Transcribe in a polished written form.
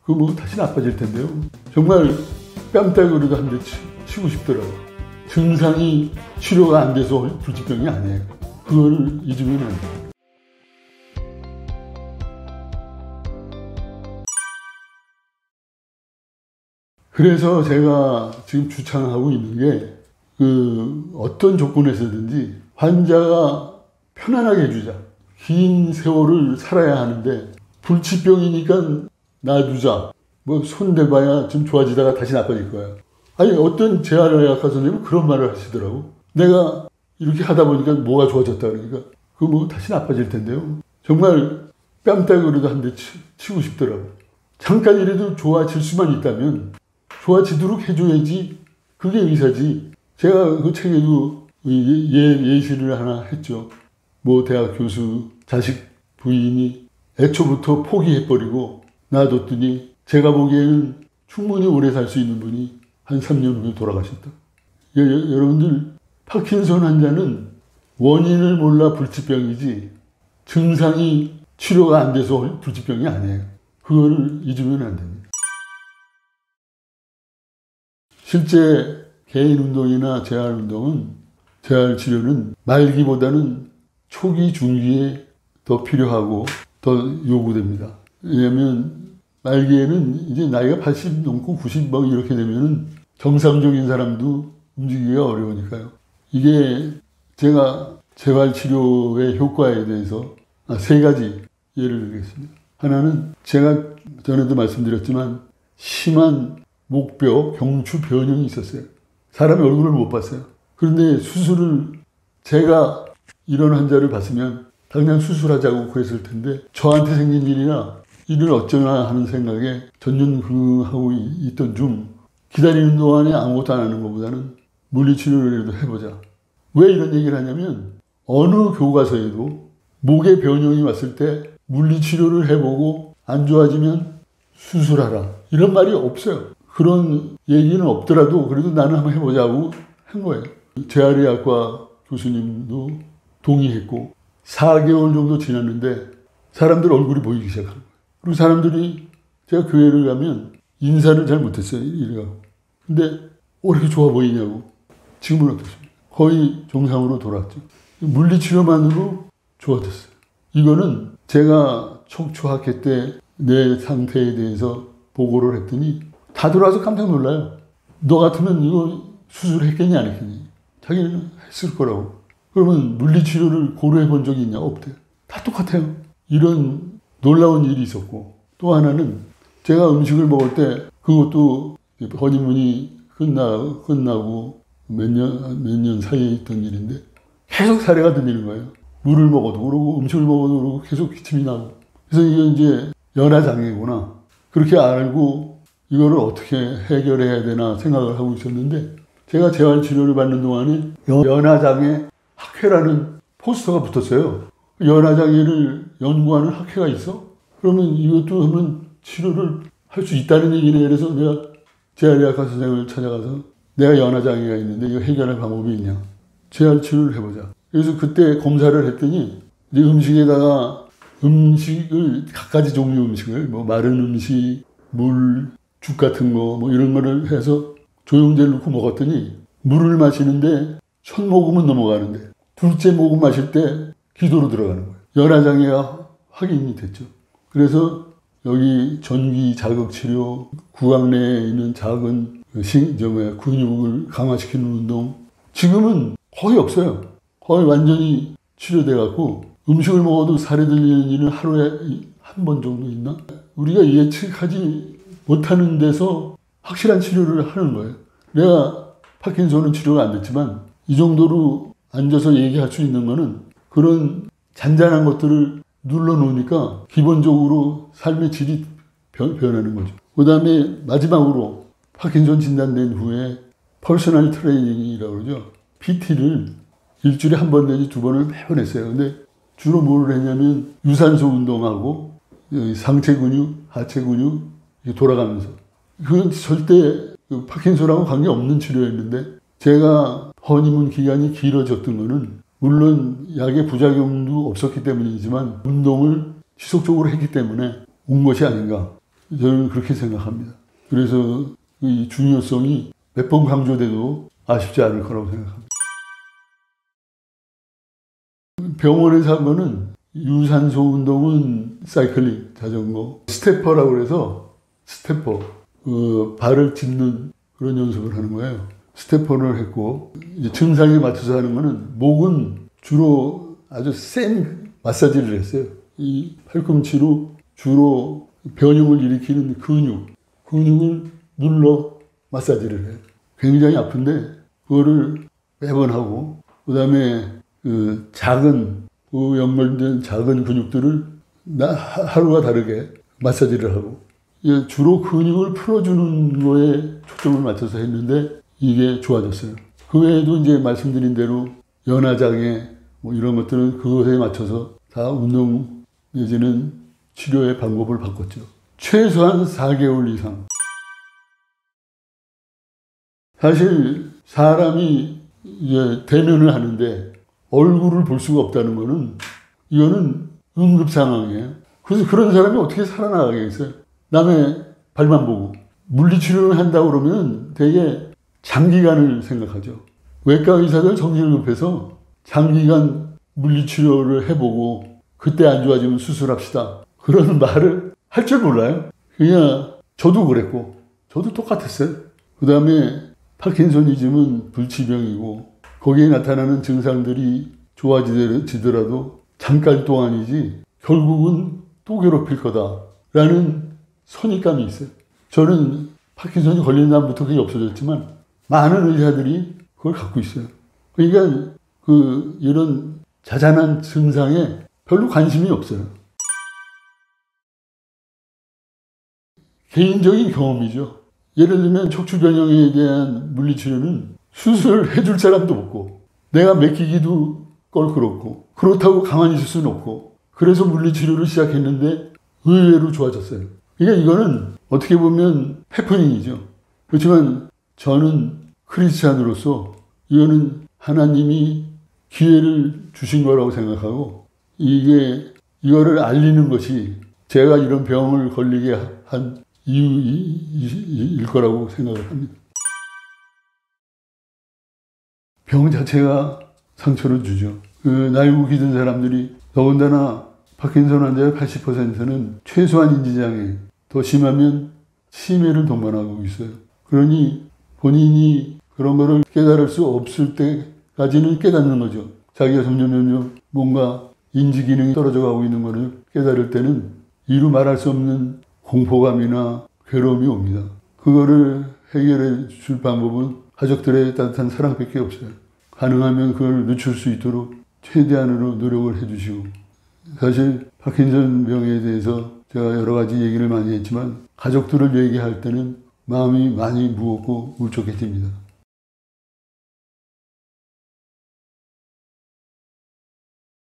그거 뭐 다시 나빠질 텐데요. 정말 뺨따구리도 한 대 치고 싶더라고. 증상이 치료가 안 돼서 불치병이 아니에요. 그거를 잊으면 안 돼요. 그래서 제가 지금 주창하고 있는 게 어떤 조건에서든지 환자가 편안하게 해주자. 긴 세월을 살아야 하는데 불치병이니까 놔두자. 뭐 손대봐야 좀 좋아지다가 다시 나빠질 거야. 아니 어떤 재활의학과 선생님은 그런 말을 하시더라고. 내가 이렇게 하다 보니까 뭐가 좋아졌다 그러니까 그거 뭐 다시 나빠질 텐데요. 정말 뺨따구리도 한 대 치고 싶더라고. 잠깐이라도 좋아질 수만 있다면 좋아지도록 해줘야지 그게 의사지. 제가 그 책에도 예시를 하나 했죠. 뭐 대학 교수 자식 부인이 애초부터 포기해버리고 놔뒀더니 제가 보기에는 충분히 오래 살 수 있는 분이 한 3년 후에 돌아가셨다. 여러분들 파킨슨 환자는 원인을 몰라 불치병이지 증상이 치료가 안 돼서 불치병이 아니에요. 그거를 잊으면 안 됩니다. 실제 개인 운동이나 재활 운동은 재활 치료는 말기보다는 초기, 중기에 더 필요하고 더 요구됩니다. 왜냐하면 말기에는 이제 나이가 80 넘고 90 막 이렇게 되면은 정상적인 사람도 움직이기가 어려우니까요. 이게 제가 재활 치료의 효과에 대해서 3가지 예를 들겠습니다. 하나는 제가 전에도 말씀드렸지만 심한 목뼈, 경추 변형이 있었어요. 사람의 얼굴을 못 봤어요. 그런데 수술을 제가 이런 환자를 봤으면 당장 수술하자고 그랬을 텐데 저한테 생긴 일이나 이를 어쩌나 하는 생각에 전전긍긍하고 있던 중 기다리는 동안에 아무것도 안 하는 것보다는 물리치료를 해보자. 왜 이런 얘기를 하냐면 어느 교과서에도 목에 변형이 왔을 때 물리치료를 해보고 안 좋아지면 수술하라. 이런 말이 없어요. 그런 얘기는 없더라도 그래도 나는 한번 해보자고 한 거예요. 재활의학과 교수님도 동의했고 4개월 정도 지났는데 사람들 얼굴이 보이기 시작한 거예요. 그리고 사람들이 제가 교회를 가면 인사를 잘 못했어요. 이래가지고. 근데 왜 이렇게 좋아 보이냐고. 지금은 어떻습니까? 거의 정상으로 돌아왔죠. 물리치료만으로 좋아졌어요. 이거는 제가 척추학회 때 내 상태에 대해서 보고를 했더니 다 들어와서 깜짝 놀라요. 너 같으면 이거 수술했겠니 안 했겠니? 자기는 했을 거라고. 그러면 물리치료를 고려해 본 적이 있냐? 없대요. 다 똑같아요. 이런 놀라운 일이 있었고 또 하나는 제가 음식을 먹을 때 그것도 허니문이 끝나고 몇 년 사이에 있던 일인데 계속 사례가 들리는 거예요. 물을 먹어도 그러고 음식을 먹어도 그러고 계속 기침이 나고. 그래서 이게 이제 연화장애구나. 그렇게 알고 이거를 어떻게 해결해야 되나 생각을 하고 있었는데 제가 재활치료를 받는 동안에 연화장애 학회라는 포스터가 붙었어요. 연화장애를 연구하는 학회가 있어? 그러면 이것도 한번 치료를 할 수 있다는 얘기네. 그래서 내가 재활의학과 선생님을 찾아가서 내가 연화장애가 있는데 이거 해결할 방법이 있냐. 재활치료를 해보자. 그래서 그때 검사를 했더니 이제 음식을 갖가지 종류 음식을 뭐 마른 음식, 물, 죽 같은 거 뭐 이런 거를 해서 조영제를 넣고 먹었더니 물을 마시는데 첫 모금은 넘어가는데 둘째 모금 마실 때 기도로 들어가는 거예요. 연화장애가 확인이 됐죠. 그래서 여기 전기 자극 치료, 구강 내에 있는 작은 근육을 강화시키는 운동 지금은 거의 없어요. 거의 완전히 치료돼 갖고 음식을 먹어도 살이 들리는 일은 하루에 한 번 정도 있나? 우리가 예측하지 못하는 데서 확실한 치료를 하는 거예요. 내가 파킨슨은 치료가 안 됐지만 이 정도로 앉아서 얘기할 수 있는 거는 그런 잔잔한 것들을 눌러놓으니까 기본적으로 삶의 질이 변하는 거죠. 그 다음에 마지막으로 파킨슨 진단된 후에 퍼스널 트레이닝이라고 그러죠. PT를 일주일에 한 번 내지 2번을 매번 했어요. 근데 주로 뭘 했냐면 유산소 운동하고 상체 근육, 하체 근육 돌아가면서. 그건 절대 파킨슨하고 관계없는 치료였는데 제가 허니문 기간이 길어졌던 거는 물론 약의 부작용도 없었기 때문이지만 운동을 지속적으로 했기 때문에 온 것이 아닌가. 저는 그렇게 생각합니다. 그래서 이 중요성이 몇 번 강조돼도 아쉽지 않을 거라고 생각합니다. 병원에서 한 거는 유산소 운동은 사이클링, 자전거, 스태퍼라고 해서 스태퍼, 발을 딛는 그런 연습을 하는 거예요. 스태퍼를 했고, 이제 증상에 맞춰서 하는 거는 목은 주로 아주 센 마사지를 했어요. 이 팔꿈치로 주로 변형을 일으키는 근육을 눌러 마사지를 해요. 굉장히 아픈데 그거를 매번 하고, 그 다음에 그 작은 연결된 작은 근육들을 하루가 다르게 마사지를 하고, 주로 근육을 풀어주는 거에 초점을 맞춰서 했는데 이게 좋아졌어요. 그 외에도 이제 말씀드린 대로 연화장애 뭐 이런 것들은 그것에 맞춰서 다 운동 내지는 치료의 방법을 바꿨죠. 최소한 4개월 이상. 사실 사람이 이제 대면을 하는데 얼굴을 볼 수가 없다는 거는 이거는 응급 상황이에요. 그래서 그런 사람이 어떻게 살아나가겠어요? 남의 발만 보고. 물리치료를 한다고 그러면 되게 장기간을 생각하죠. 외과 의사들 정신을 급해서 장기간 물리치료를 해보고 그때 안 좋아지면 수술합시다. 그런 말을 할 줄 몰라요. 그냥 저도 그랬고 저도 똑같았어요. 그 다음에 파킨소니즘은 불치병이고 거기에 나타나는 증상들이 좋아지더라도 잠깐 동안이지 결국은 또 괴롭힐 거다라는 선입감이 있어요. 저는 파킨손이 걸린 다음부터 그게 없어졌지만 많은 의사들이 그걸 갖고 있어요. 그러니까 이런 자잘한 증상에 별로 관심이 없어요. 개인적인 경험이죠. 예를 들면 척추변형에 대한 물리치료는 수술을 해줄 사람도 없고 내가 맡기기도 껄끄럽고 그렇다고 가만히 있을 수는 없고 그래서 물리치료를 시작했는데 의외로 좋아졌어요. 그러니까 이거는 어떻게 보면 해프닝이죠. 그렇지만 저는 크리스찬으로서 이거는 하나님이 기회를 주신 거라고 생각하고 이거를 알리는 것이 제가 이런 병을 걸리게 한 이유일 거라고 생각을 합니다. 병 자체가 상처를 주죠. 나이고 기든 사람들이 더군다나 파킨슨 환자의 80%는 최소한 인지장애, 더 심하면 치매를 동반하고 있어요. 그러니 본인이 그런 거를 깨달을 수 없을 때까지는 깨닫는 거죠. 자기가 점점 뭔가 인지 기능이 떨어져 가고 있는 거를 깨달을 때는 이루 말할 수 없는 공포감이나 괴로움이 옵니다. 그거를 해결해 줄 방법은 가족들의 따뜻한 사랑밖에 없어요. 가능하면 그걸 늦출 수 있도록 최대한으로 노력을 해주시고 사실 파킨슨 병에 대해서 제가 여러 가지 얘기를 많이 했지만 가족들을 얘기할 때는 마음이 많이 무겁고 울적해집니다.